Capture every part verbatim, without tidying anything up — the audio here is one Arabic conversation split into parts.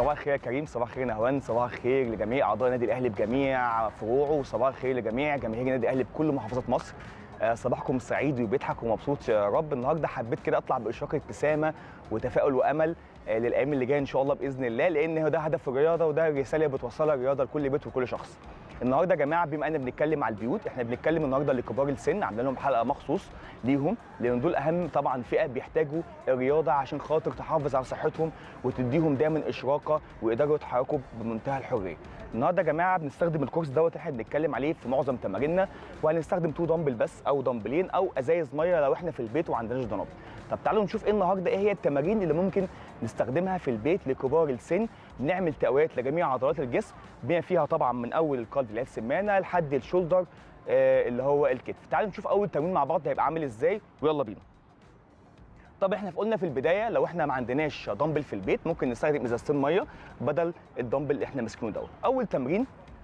صباح الخير يا كريم، صباح الخير يا نهوان، صباح الخير لجميع اعضاء النادي الاهلي بجميع فروعه، وصباح الخير لجميع جماهير النادي الاهلي بكل محافظات مصر. آه، صباحكم سعيد وبيضحك ومبسوط يا رب. النهارده حبيت كده اطلع باشراقه ابتسامه وتفاؤل وامل آه، للايام اللي جايه ان شاء الله باذن الله، لان هو ده هدف الرياضه وده الرساله اللي بتوصلها الرياضه لكل بيت وكل شخص. النهارده يا جماعه بما اننا بنتكلم على البيوت، احنا بنتكلم النهارده لكبار السن، عاملين لهم حلقه مخصوص ليهم، لان دول اهم طبعا فئه بيحتاجوا الرياضه عشان خاطر تحافظ على صحتهم وتديهم دايما اشراقه ويقدروا يتحركوا بمنتهى الحريه. النهارده يا جماعه بنستخدم الكورس دوت احنا بنتكلم عليه في معظم تماريننا، وهنستخدم تو دمبل بس او دمبلين او ازايز ميه لو احنا في البيت وما عندناش دنابل. طب تعالوا نشوف ايه النهارده، ايه هي التمارين اللي ممكن نستخدمها في البيت لكبار السن، بنعمل تقويات لجميع عضلات الجسم بما فيها طبعا من اول القلب اللي هي السمانه لحد الشولدر آه اللي هو الكتف. تعالوا نشوف اول تمرين مع بعض هيبقى عامل ازاي ويلا بينا. طب احنا قلنا في البدايه لو احنا ما عندناش دمبل في البيت ممكن نستخدم ازازتين ميه بدل الدمبل اللي احنا ماسكينه دوت. اول تمرين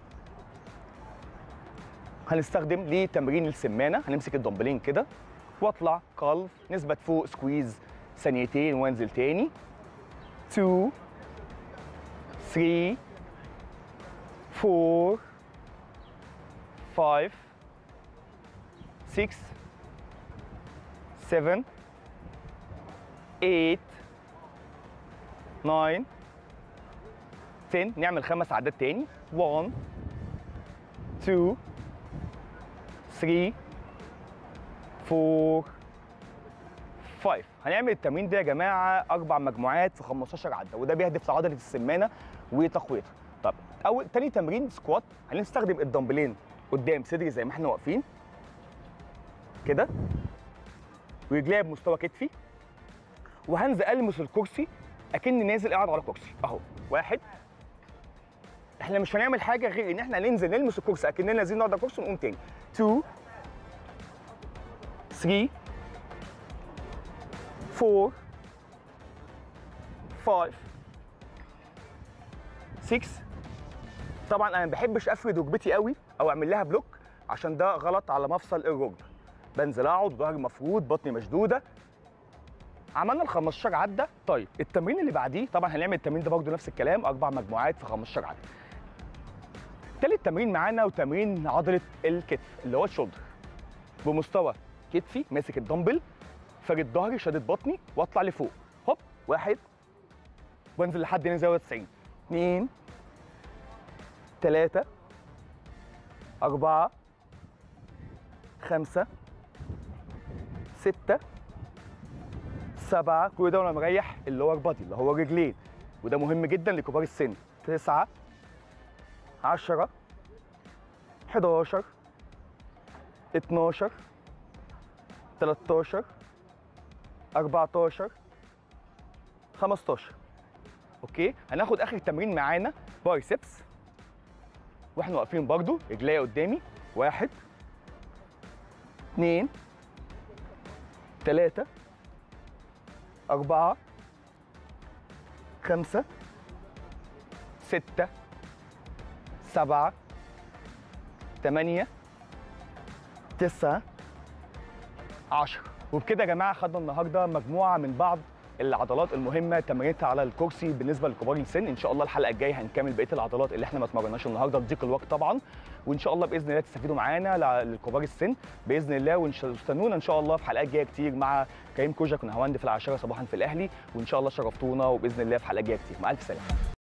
هنستخدم لتمرين السمانه، هنمسك الدمبلين كده واطلع كالف، نثبت فوق سكويز ثانيتين وانزل تاني. اتنين تلاتة أربعة خمسة ستة سبعة تمانية تسعة عشرة. نعمل خمس عدات تاني. واحد اتنين تلاتة أربعة خمسة. هنعمل التمرين ده يا جماعه اربع مجموعات في خمستاشر عده، وده بيهدف لعضله السمانه وتقويتها. طب اول تاني تمرين سكوات، هنستخدم الدمبلين قدام صدري زي ما احنا واقفين كده، ورجليا بمستوى كتفي، وهنزل المس الكرسي اكني نازل قاعد على كرسي اهو. واحد، احنا مش هنعمل حاجه غير ان احنا ننزل نلمس الكرسي اكننا نازلين نقعد على الكرسي ونقوم تاني. اتنين تلاتة أربعة خمسة ستة. طبعا انا ما بحبش افرد ركبتي قوي او اعمل لها بلوك عشان ده غلط على مفصل الركبه. بنزل اقعد ظهري مفرود بطني مشدوده. عملنا ال خمستاشر عده. طيب التمرين اللي بعديه طبعا هنعمل التمرين ده برده نفس الكلام، اربع مجموعات في خمستاشر عده. تالت تمرين معانا وتمرين عضله الكتف اللي هو الشولدر، بمستوى كتفي ماسك الدمبل، فارد ظهري شادد بطني واطلع لفوق. هوب، واحد، وانزل لحد هنا زاويه تسعين. اتنين تلاتة أربعة خمسة ستة سبعة، كل ده وانا مريح اللور بادي اللي هو الرجلين، وده مهم جدا لكبار السن. تسعة عشرة حداشر اتناشر تلتاشر اربعتاشر خمستاشر. اوكي، هناخد اخر تمرين معانا بايسبس واحنا واقفين برضو، رجليا قدامي. واحد اتنين تلاتة أربعة خمسة ستة سبعة تمانية تسعة عشرة. وبكده يا جماعه خدنا النهارده مجموعه من بعض العضلات المهمه تمرينتها على الكرسي بالنسبه لكبار السن. ان شاء الله الحلقه الجايه هنكمل بقيه العضلات اللي احنا ما اتمرناش النهارده لضيق الوقت طبعا، وان شاء الله باذن الله تستفيدوا معانا لكبار السن باذن الله. واستنونا ان شاء الله في حلقات جايه كتير مع كريم كوجك ونهاوند في العاشره صباحا في الاهلي، وان شاء الله شرفتونا، وباذن الله في حلقات جايه كتير. مع الف سلامه.